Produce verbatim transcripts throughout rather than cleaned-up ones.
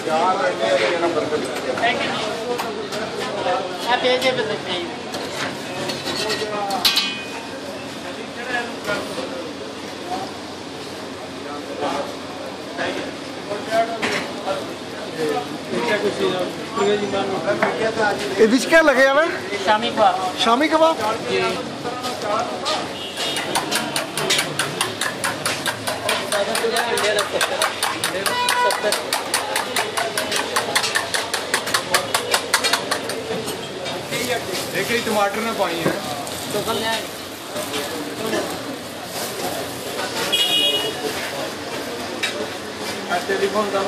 क्या लगे हमें? शामी कबाब। शामी कबाब देखिए टमाटर ना पाई है तो कल ले आए। टेलीफोन का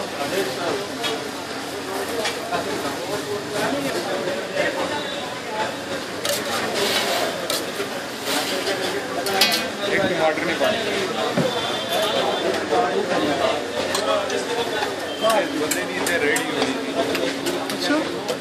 एक टमाटर नहीं पाई बंदे नहीं थे रेडी होनी थी। अच्छा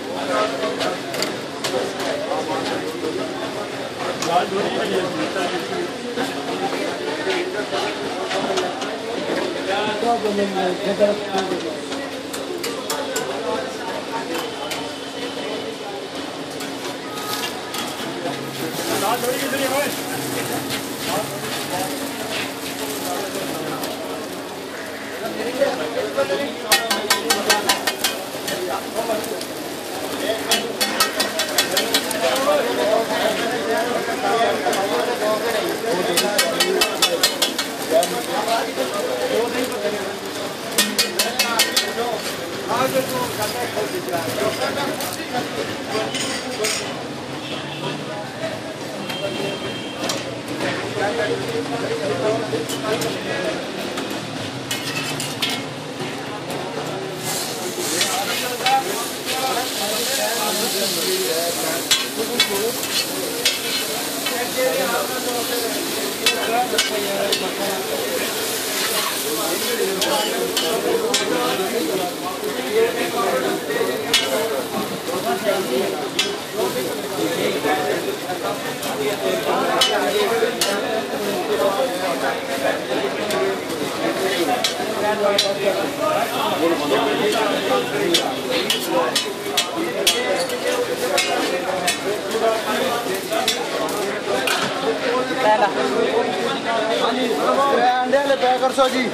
अंडे पैक कर जी।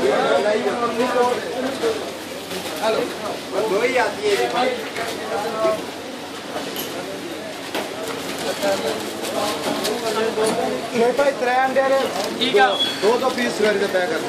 हेलो दो ही आती है भाई त्रै अंडे ठीक है दो तो पीस करके पैक कर।